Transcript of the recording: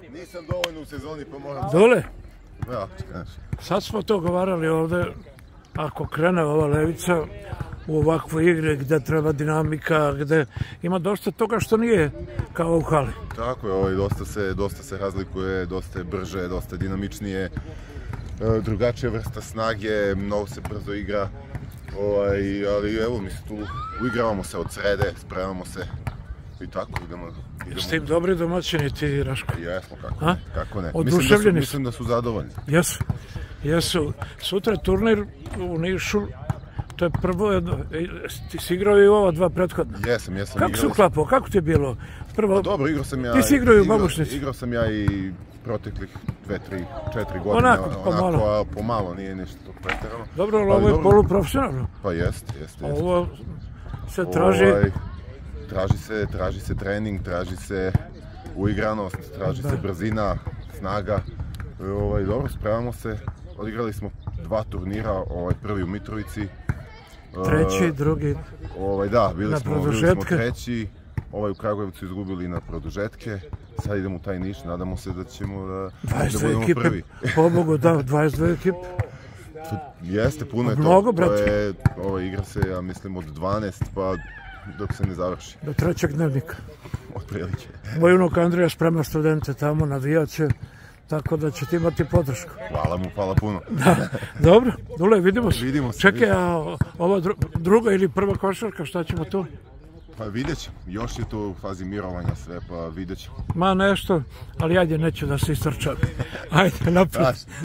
Nisam dovoljno u sezoni pa moram... Dole, Ja, znaš. sad smo to govarali ovde, ako krene ova levica u ovakvoj igri gde treba dinamika, gde ima dosta toga što nije kao u hali. Tako je, dosta se razlikuje, dosta je brže, dosta je dinamičnije, drugačija vrsta snage, mnogo se brzo igra, ali evo mi se tu uigravamo se od srede, spremamo se i tako idemo. S tim dobri domaćini ti, Raško? Jesmo, kako ne. Oduševljeni su. Mislim da su zadovoljni. Jesu. Sutra je turnir u Nišu, to je prvo jedno, ti si igrao i ova dva prethodna. Jesam. Kako se uklapao, kako ti je bilo? Prvo, dobro, igrao sam ja... Ti si igrao i u Babušnici. Igrao sam ja i proteklih 2, 3, 4 godine. Onako, pomalo, nije nešto pretjerano. Dobro, ali ovo je poluprofesionalno. Pa jeste. Ovo se traži... Traži se trening, traži se uigranost, traži se brzina, snaga. Dobro, spremamo se. Odigrali smo 2 turnira, prvi u Mitrovici. Treći, drugi. Da, bili smo treći. U Kragujevcu izgubili na produžetke. Sad idemo u taj Niš, nadamo se da ćemo da budemo prvi. 22 ekipe, pobogu, da, 22 ekipe. Jeste, puno je to. Mnogo, brate. Igra se, ja mislim, od 12 pa dok se ne završi. Do 3. dnevnika. Otprilike. Moj unuk Andrija sprema studente tamo, navijaće, tako da ćete imati podršku. Hvala mu, hvala puno. Dobro, Dule, vidimo se. Vidimo se. Čekaj, a ova druga ili prva košarka, šta ćemo tu? Pa vidjet ćemo, još je to u fazi mirovanja sve, pa vidjet ćemo. Ma nešto, ali ajde, neću da se istrčam. Ajde, naprijed.